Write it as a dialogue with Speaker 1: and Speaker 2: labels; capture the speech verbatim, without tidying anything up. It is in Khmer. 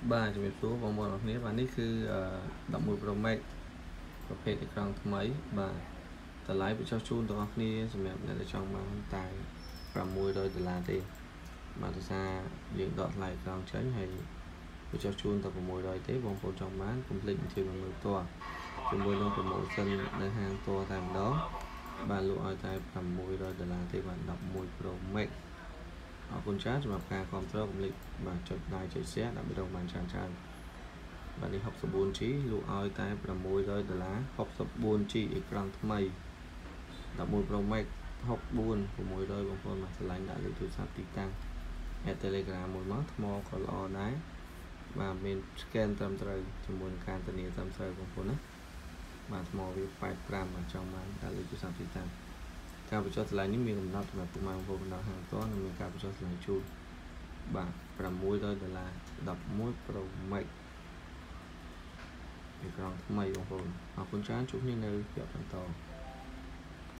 Speaker 1: បាទជំរាបសួរបងប្អូនអរគ្នាបាទនេះគឺ11 Pro Max ប្រភេទអេក្រង់ថ្មីបាទតម្លៃបញ្ចុះជូនទាំងអស់គ្នាសម្រាប់អ្នកដែលចង់បានតែប្រាំមួយរយដុល្លារទេបាទដោយសារយើងដកថ្លៃអេក្រង់ចេញហើយបញ្ចុះជូនតែ600ទេបងប្អូនចង់បានកុំភ្លេចអញ្ជើញមកមើលផ្ទាល់ជាមួយនឹង promotion នៅហាងផ្ទាល់តែម្ដងបាទលក់ឲ្យតែប្រាំមួយរយដុល្លារទេបាទ11 Pro Max អរគុណច្រើនសម្រាប់ការគ្រប់គ្រងកុំភ្លេចបាទចុច like ចុច share ដើម្បីរកបានច្រើនច្រើនបាទនេះ 64G លក់ឲ្យតែប្រាំមួយរយដុល្លារ 64G អេក្រង់ថ្មី11 Pro Max 64 600បងប្អូនមកឆ្លាញ់ដាក់លេខទូរស័ព្ទទីតាំង add Telegram មួយមកថ្មក៏ល្អដែរបាទមាន scan ត្រឹមត្រូវជាមួយនឹងការធានាត្រឹមត្រូវបងប្អូនណាបាទថ្មវាប៉ែតប្រាំបាទចង់បានដាក់លេខទូរស័ព្ទទីតាំងការបញ្ចុះថ្លៃនេះមានកំណត់សម្រាប់ពុកម៉ែបងប្អូនបណ្ដោះហាងផ្ទាល់និងមានការបញ្ចុះថ្លៃជូនបាទប្រាំមួយរយដុល្លារ11 Pro Max អេក្រង់ថ្មីបងប្អូនអរគុណច្រើនជួបគ្នានៅវគ្គបន្ត